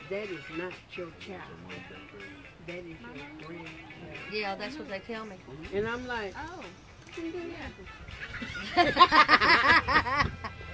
that is not your child. That is your grandchild. Yeah, that's what they tell me. And I'm like, Oh. you can do that.